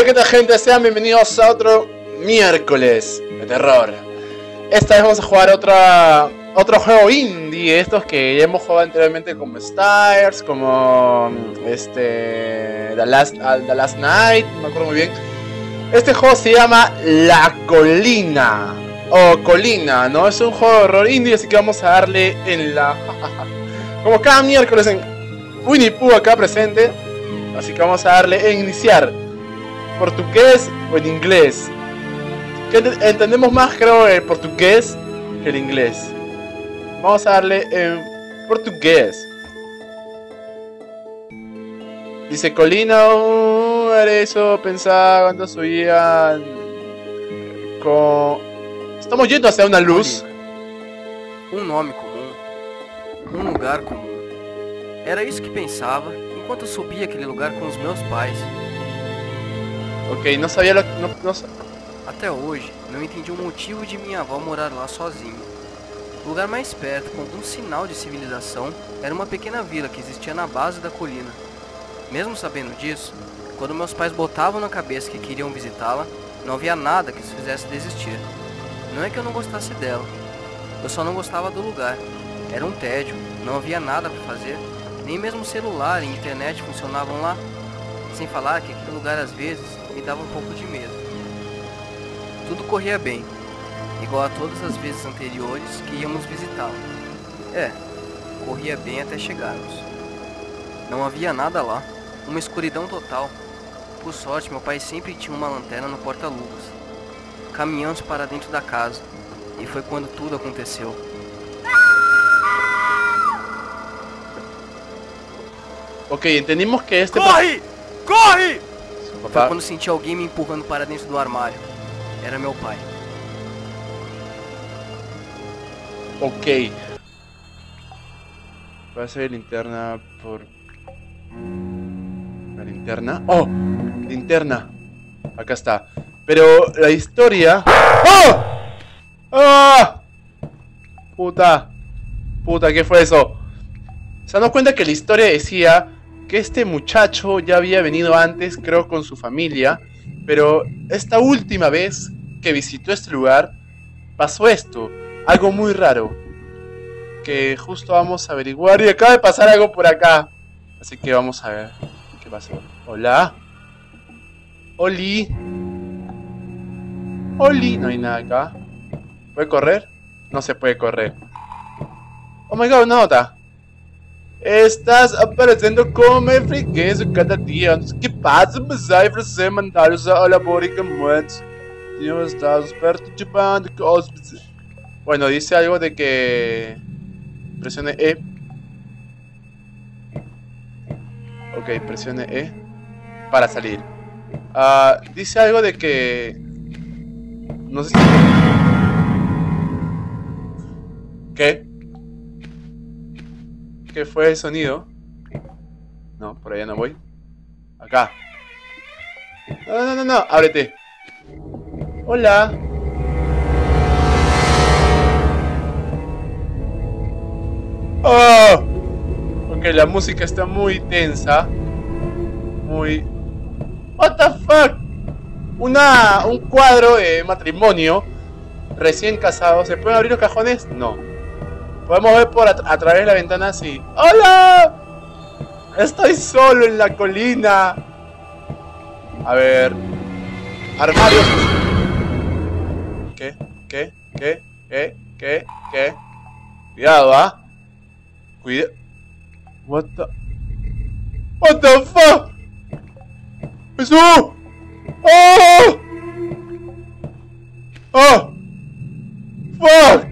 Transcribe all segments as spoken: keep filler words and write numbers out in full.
¿qué tal, gente? Sean bienvenidos a otro miércoles de terror. Esta vez vamos a jugar otra, otro juego indie, estos que ya hemos jugado anteriormente, como Stars, como este The Last, uh, The Last Night, no me acuerdo muy bien. Este juego se llama La Colina, o Colina, ¿no? Es un juego de horror indie, así que vamos a darle en la... como cada miércoles en Winnie Pooh acá presente. Así que vamos a darle en iniciar. ¿Portugués o en inglés? Que entendemos más, creo, el portugués que el inglés. Vamos a darle en portugués. Dice Colina, uh, era eso, pensaba cuando subían con... Estamos yendo hacia una luz. Um nome comum, um lugar comum. Era isso que pensava enquanto eu subia aquele lugar com os meus pais. Ok, não sabia... Não, não... Até hoje, não entendi o motivo de minha avó morar lá sozinha. O lugar mais perto, com algum sinal de civilização, era uma pequena vila que existia na base da colina. Mesmo sabendo disso, quando meus pais botavam na cabeça que queriam visitá-la, não havia nada que os fizesse desistir. Não é que eu não gostasse dela, eu só não gostava do lugar. Era um tédio, não havia nada para fazer, nem mesmo celular e internet funcionavam lá. Sem falar que aquele lugar às vezes me dava um pouco de medo. Tudo corria bem, igual a todas as vezes anteriores que íamos visitá-la. É, corria bem até chegarmos. Não havia nada lá, uma escuridão total. Por sorte, meu pai sempre tinha uma lanterna no porta-luvas. Caminhamos para dentro da casa, e foi quando tudo aconteceu. Ok, entendimos que este... Corre! Corre! Papá... Foi quando senti alguém me empurrando para dentro do armário. Era meu pai. Ok. Va a ser linterna por... ¿La linterna? ¡Oh! Linterna. Acá está. Pero la historia... ¡Oh! ¡Ah! Puta. Puta, ¿qué fue eso? Se dan cuenta que la historia decía que este muchacho ya había venido antes, creo, con su familia, pero esta última vez que visitó este lugar pasó esto, algo muy raro, que justo vamos a averiguar, y acaba de pasar algo por acá, así que vamos a ver qué pasó. Hola. Oli. Oli. No hay nada acá. ¿Puede correr? No se puede correr. Oh my god, una nota. Estás aparecendo como fregueso cada dia. Que passa, mas aí você mandar-os elaboricamente. Tínhamos estado perto de banda que hóspedes. Bueno, dice algo de que presione E. Ok, presione E para salir. Uh, dice algo de que... No sé si... ¿Qué? ¿Qué fue el sonido? No, por allá no voy. Acá. No, no, no, no, ábrete. Hola. Oh. Ok, la música está muy tensa. Muy... What the fuck. Una... Un cuadro de matrimonio. Recién casado. ¿Se pueden abrir los cajones? No. Podemos ver por a, a través de la ventana así. ¡Hola! Estoy solo en la colina. A ver. Armarios. ¿Qué? ¿Qué? ¿Qué? ¿Qué? ¿Qué? ¿Qué? Cuidado, ¿ah? ¿eh? Cuidado. What the... What the fuck? ¡Jesús! ¡Oh! ¡Oh! ¡Fuck!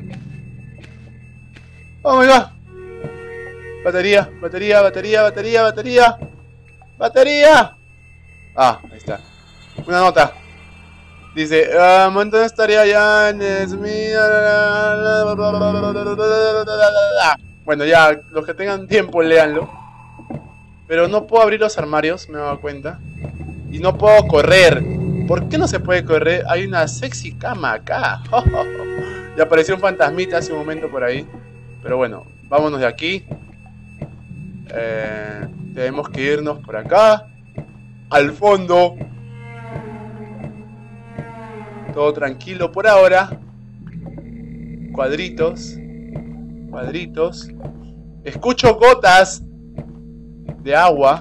Oh my god. Batería, batería, batería, batería, batería. Batería. Ah, ahí está. Una nota. Dice, uh, momento de estaría ya en bueno, ya, los que tengan tiempo, léanlo. Pero no puedo abrir los armarios, me he dado cuenta. Y no puedo correr. ¿Por qué no se puede correr? Hay una sexy cama acá. Y apareció un fantasmita hace un momento por ahí. Pero bueno, vámonos de aquí. Eh, tenemos que irnos por acá. Al fondo. Todo tranquilo por ahora. Cuadritos. Cuadritos. Escucho gotas de agua.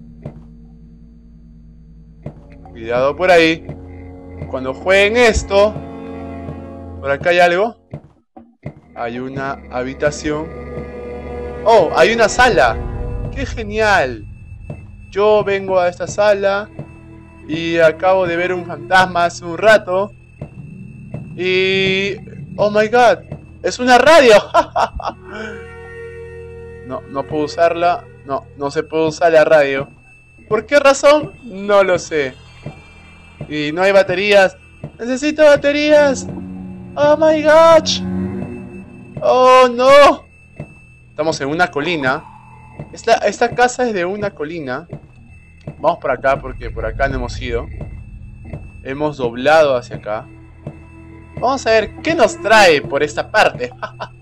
Cuidado por ahí. Cuando jueguen esto. Por acá hay algo. Hay una habitación. Oh, hay una sala. ¡Qué genial! Yo vengo a esta sala y acabo de ver un fantasma hace un rato. Y... ¡oh my god! ¡Es una radio! No, no puedo usarla. No, no se puede usar la radio. ¿Por qué razón? No lo sé. Y no hay baterías. ¡Necesito baterías! ¡Oh my gosh! ¡Oh no! Estamos en una colina. Esta, esta casa es de una colina. Vamos por acá porque por acá no hemos ido. Hemos doblado hacia acá. Vamos a ver qué nos trae por esta parte.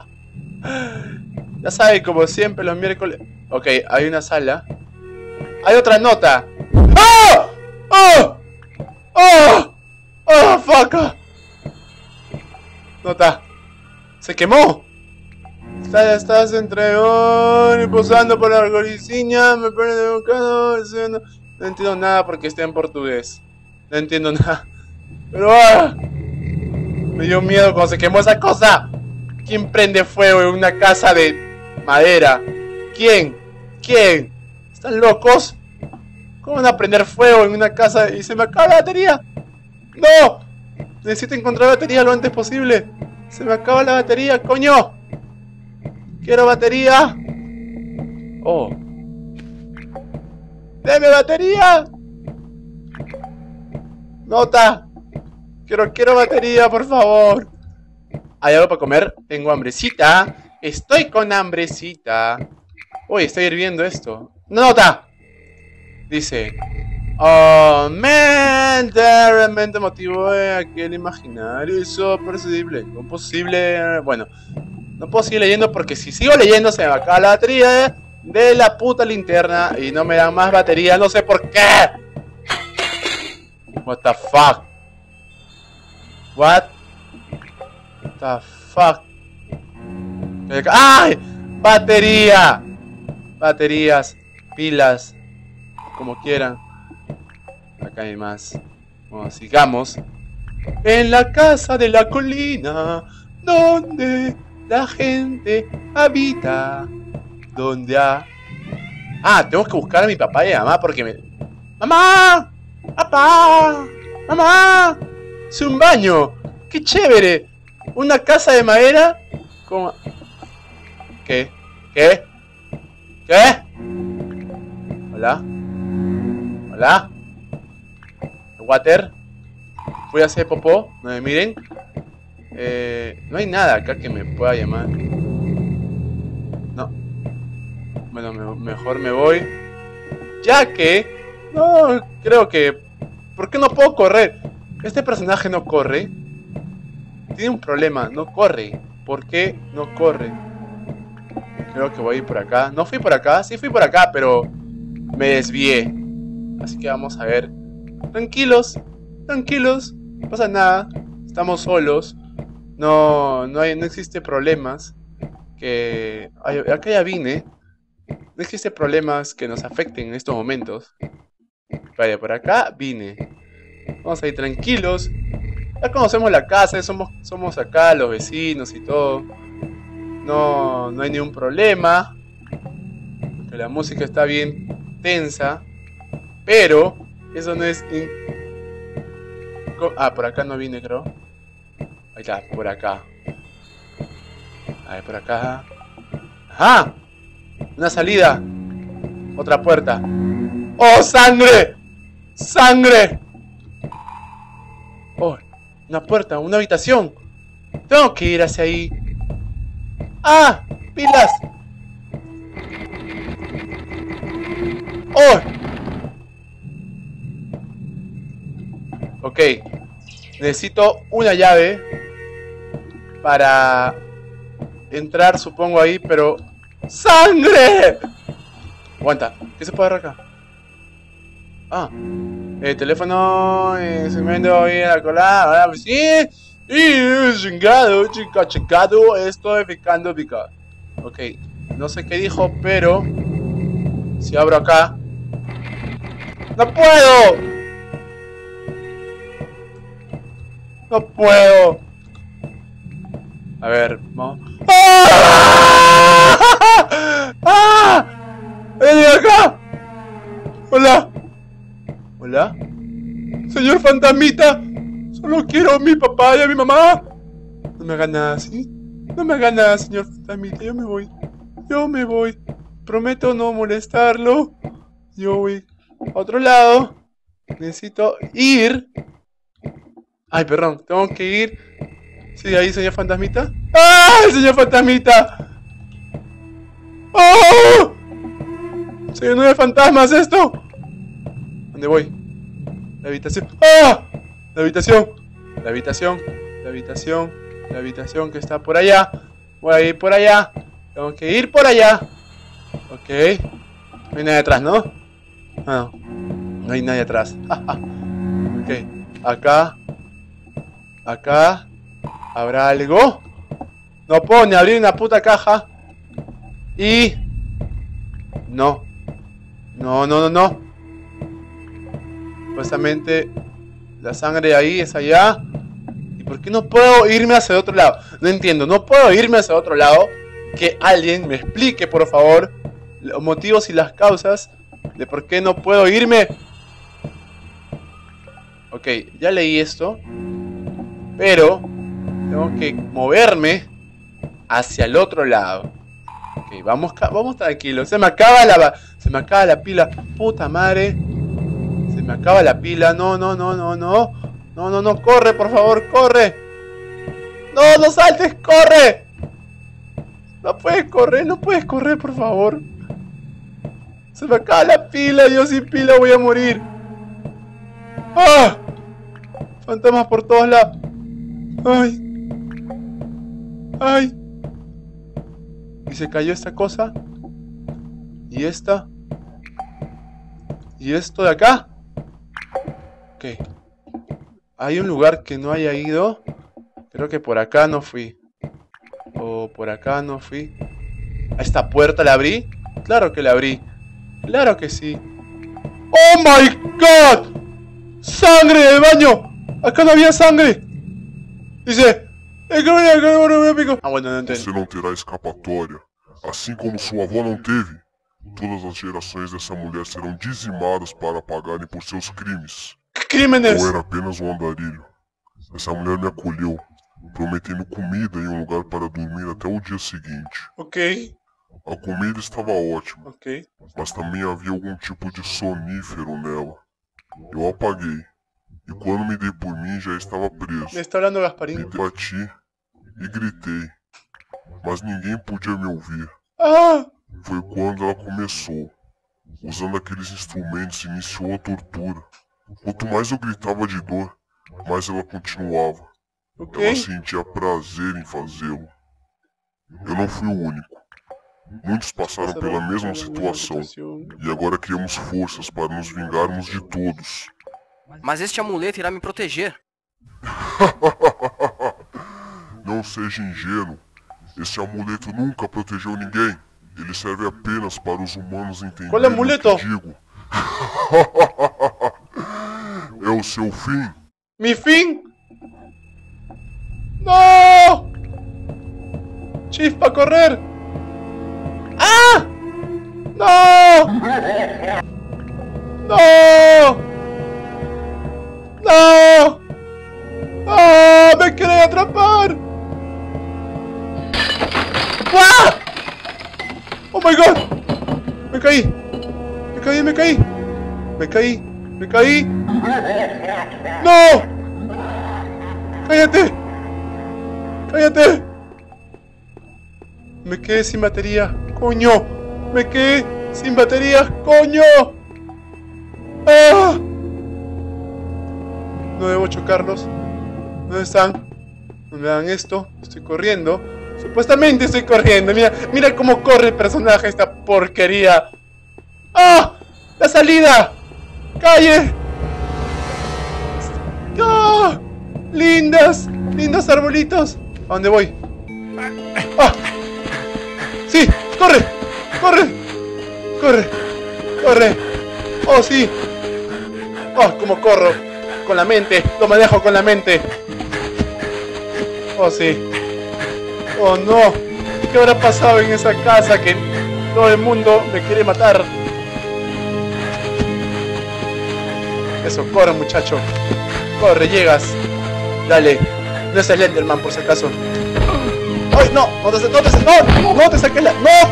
Ya saben, como siempre los miércoles... Ok, hay una sala. Hay otra nota. ¡Oh! ¡Oh! ¡Oh! ¡Oh, fuck! Nota. ¡Se quemó! Estás, estás entre... oh, y posando por la goriciña. Me pone de bocado. No, no entiendo nada porque está en portugués. No entiendo nada. Pero... ¡ah! Me dio miedo cuando se quemó esa cosa. ¿Quién prende fuego en una casa de madera? ¿Quién? ¿Quién? ¿Están locos? ¿Cómo van a prender fuego en una casa y se me acaba la batería? ¡No! Necesito encontrar batería lo antes posible. Se me acaba la batería, coño. Quiero batería. Oh. ¡Deme batería! Nota. Quiero, quiero batería, por favor. ¿Hay algo para comer? Tengo hambrecita. Estoy con hambrecita. Uy, está hirviendo esto. ¡Nota! Dice... oh, man, realmente motivó aquel imaginario y posible, imposible. Bueno, no puedo seguir leyendo porque si sigo leyendo se me acaba la batería de la puta linterna y no me dan más batería, no sé por qué. What the fuck? What the fuck? ¡Ay! ¡Batería! Baterías, pilas, como quieran. Acá hay más. Bueno, sigamos. En la casa de la colina, donde la gente habita. Donde ha... ah, tengo que buscar a mi papá y a mi mamá porque me... ¡mamá! ¡Papá! ¡Mamá! ¡Es un baño! ¡Qué chévere! Una casa de madera. ¿Cómo? ¿Qué? ¿Qué? ¿Qué? ¿Hola? ¿Hola? ¿Water? Fui a hacer popó. No me miren. Eh, no hay nada acá que me pueda llamar. No. Bueno, me, mejor me voy. Ya que... no, creo que... ¿por qué no puedo correr? Este personaje no corre. Tiene un problema, no corre. ¿Por qué no corre? Creo que voy a ir por acá. No fui por acá, sí fui por acá, pero me desvié. Así que vamos a ver. Tranquilos, tranquilos, no pasa nada. Estamos solos. No, no hay, no existe problemas que... ay, acá ya vine. No existe problemas que nos afecten en estos momentos. Vaya, por acá vine. Vamos a ir tranquilos. Ya conocemos la casa, somos, somos acá los vecinos y todo. No, no hay ningún problema. Que la música está bien tensa. Pero eso no es... in... ah, por acá no vine, creo. Ahí está, por acá. A ver, por acá. ¡Ajá! Una salida. Otra puerta. ¡Oh, sangre! ¡Sangre! ¡Oh! Una puerta, una habitación. Tengo que ir hacia ahí. ¡Ah! ¡Pilas! ¡Oh! Ok. Necesito una llave para entrar, supongo, ahí, pero... ¡sangre! Aguanta. ¿Qué se puede agarrar acá? Ah. El teléfono, eh, se me voy a la cola, ahora sí. Y chingado, chica, chingado, estoy picando pica. Ok, no sé qué dijo, pero si abro acá, ¡no puedo! ¡No puedo! A ver, vamos. ¡Ah! ¡Ah! ¡Ven acá! ¡Hola! ¿Hola? Señor fantasmita, solo quiero a mi papá y a mi mamá. No me haga nada, ¿sí? No me haga nada, señor fantasmita, yo me voy. Yo me voy. Prometo no molestarlo. Yo voy a otro lado. Necesito ir. Ay, perdón, tengo que ir. ¿Sí, ahí, señor fantasmita? ¡Ah, el señor fantasmita! ¡Oh! ¡Se llenó de fantasmas esto! ¿Dónde voy? La habitación. ¡Ah! La habitación. La habitación. La habitación. La habitación que está por allá. Voy a ir por allá. Tengo que ir por allá. Ok. No hay nadie atrás, ¿no? Ah, no. No hay nadie atrás. Ok. Acá. Acá. ¿Habrá algo? No puedo ni abrir una puta caja. Y... No. No, no, no, no. Supuestamente la sangre ahí es allá. ¿Y por qué no puedo irme hacia otro lado? No entiendo, no puedo irme hacia otro lado. Que alguien me explique, por favor, los motivos y las causas de por qué no puedo irme. Ok, ya leí esto. Pero tengo que moverme hacia el otro lado. Ok, vamos, vamos tranquilos. Se me acaba la, se me acaba la pila. Puta madre. Se me acaba la pila. No, no, no, no, no. No, no, no. Corre, por favor, corre. No, no saltes, corre. No puedes correr, no puedes correr, por favor. Se me acaba la pila. Yo sin pila voy a morir. ¡Ah! Fantasmas por todos lados. Ay. Ay. Y se cayó esta cosa. Y esta. Y esto de acá. Ok. Hay un lugar que no haya ido. Creo que por acá no fui. O por acá no fui. ¿A esta puerta la abrí? Claro que la abrí. Claro que sí. ¡Oh my god! ¡Sangre del baño! Acá no había sangre. Dice... Ah, bueno, não entendo. Você não terá escapatória. Assim como sua avó não teve, todas as gerações dessa mulher serão dizimadas para pagarem por seus crimes. Crímenes! Eu era apenas um andarilho. Essa mulher me acolheu, prometendo comida e um lugar para dormir até o dia seguinte. Ok. A comida estava ótima, Ok. mas também havia algum tipo de sonífero nela. Eu apaguei. E quando me dei por mim, já estava preso. Me está hablando Gasparín. Me bati e gritei, mas ninguém podia me ouvir. Ah! Foi quando ela começou. Usando aqueles instrumentos, iniciou a tortura. Quanto mais eu gritava de dor, mais ela continuava. Ok. Ela sentia prazer em fazê-lo. Eu não fui o único. Muitos passaram pela mesma situação. E agora criamos forças para nos vingarmos de todos. Mas este amuleto irá me proteger. Não seja ingênuo. Esse amuleto nunca protegeu ninguém. Ele serve apenas para os humanos entenderem Qual amuleto? o que digo. É o seu fim. Mi fim? No! Chispa, correr! Ah! No! No! ¡No! ¡Ah! ¡Me quieren atrapar! ¡Ah! ¡Oh my god! ¡Me caí! ¡Me caí, me caí! ¡Me caí! ¡Me caí! ¡No! ¡Cállate! ¡Cállate! Me quedé sin batería. ¡Coño! Me quedé sin batería. ¡Coño! ¡Ah! No debo chocarlos. ¿Dónde están? No me hagan esto. Estoy corriendo. Supuestamente estoy corriendo. Mira, mira cómo corre el personaje, esta porquería. ¡Ah! ¡La salida! ¡Calle! lindas, lindos arbolitos. ¿A dónde voy? ¡Ah! ¡Sí! ¡Corre! ¡Corre! ¡Corre! ¡Corre! ¡Oh, sí! ¡Oh, cómo corro! Con la mente. Lo manejo con la mente. ¡Oh, sí! ¡Oh, no! ¿Qué habrá pasado en esa casa que todo el mundo me quiere matar? Eso, corre, muchacho. Corre, llegas. Dale. No es Slenderman, por si acaso. ¡Ay, no! ¡No te, no te, no, no te saques la... ¡No!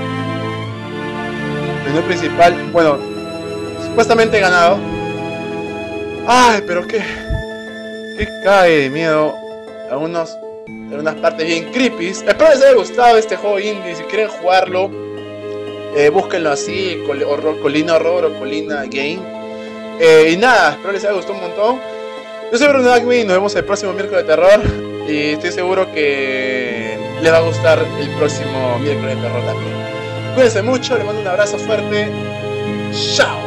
Menú principal. Bueno, supuestamente he ganado. ¡Ay, pero qué! ¡Qué cae de miedo! Algunos... En unas partes bien creepy. Espero les haya gustado este juego indie. Si quieren jugarlo, eh, búsquenlo así, Col horror, Colina Horror o Colina Game. Eh, y nada, espero les haya gustado un montón. Yo soy Bruno Acme y nos vemos el próximo miércoles de terror. Y estoy seguro que les va a gustar el próximo miércoles de terror también. Cuídense mucho, les mando un abrazo fuerte. Chao.